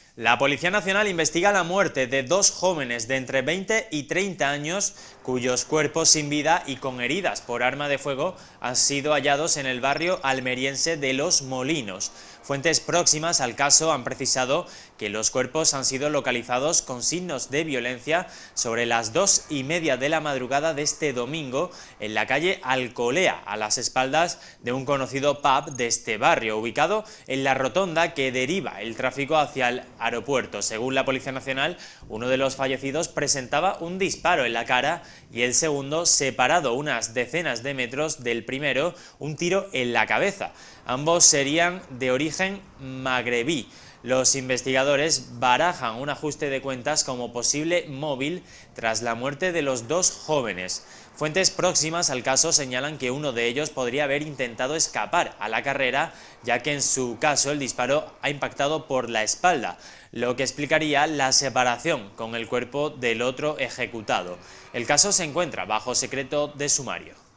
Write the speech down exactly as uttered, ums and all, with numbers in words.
La Policía Nacional investiga la muerte de dos jóvenes de entre veinte y treinta años cuyos cuerpos sin vida y con heridas por arma de fuego han sido hallados en el barrio almeriense de Los Molinos. Fuentes próximas al caso han precisado que los cuerpos han sido localizados con signos de violencia sobre las dos y media de la madrugada de este domingo en la calle Alcolea, a las espaldas de un conocido pub de este barrio, ubicado en la rotonda que deriva el tráfico hacia el aeropuerto. Según la Policía Nacional, uno de los fallecidos presentaba un disparo en la cara y el segundo, separado unas decenas de metros del primero, un tiro en la cabeza. Ambos serían de origen magrebí. Los investigadores barajan un ajuste de cuentas como posible móvil tras la muerte de los dos jóvenes. Fuentes próximas al caso señalan que uno de ellos podría haber intentado escapar a la carrera, ya que en su caso el disparo ha impactado por la espalda, lo que explicaría la separación con el cuerpo del otro ejecutado. El caso se encuentra bajo secreto de sumario.